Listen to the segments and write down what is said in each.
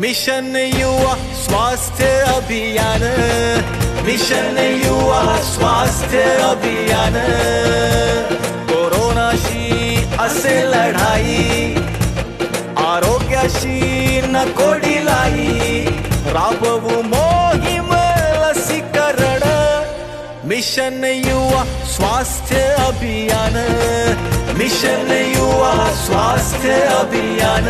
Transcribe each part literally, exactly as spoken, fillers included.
Mission युवा स्वास्थ्य अभियान, मिशन युवा स्वास्थ्य अभियान. कोरोनाशी असे लढाई, आरोग्याशी नको ढिलाई. राबवू मोहीम लसीकरण, मिशन युवा स्वास्थ्य अभियान, मिशन युवा स्वास्थ्य अभियान.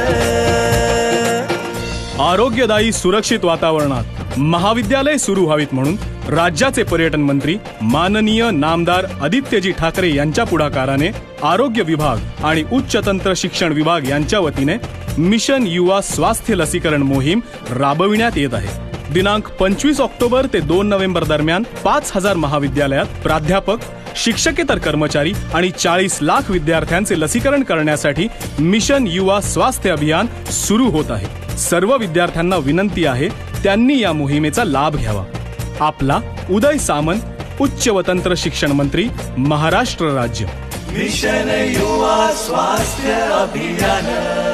आरोग्यदायी सुरक्षित वातावरणात महाविद्यालय सुरू व्हावीत म्हणून राज्याचे पर्यटन मंत्री माननीय नामदार आदित्यजी ठाकरे यांच्या पुढाकाराने आरोग्य विभाग आणि उच्च तंत्र शिक्षण विभाग यांच्या वतीने मिशन युवा स्वास्थ्य लसीकरण मोहीम राबविण्यात येत आहे. दिनांक पंचवीस ऑक्टोबर ते दोन नोव्हेंबर दरम्यान पाच हजार महाविद्यालयात प्राध्यापक, शिक्षकेतर कर्मचारी आणि चाळीस लाख विद्यार्थ्यांचे लसीकरण करण्यासाठी मिशन युवा स्वास्थ्य अभियान सुरू होत आहे. सर्व विद्यार्थ्यांना विनंती आहे त्यांनी या मोहिमेचा लाभ घ्यावा. आपला उदय सामंत, उच्च व तंत्र शिक्षण मंत्री, महाराष्ट्र राज्य. मिशन युवा स्वास्थ्य अभियान.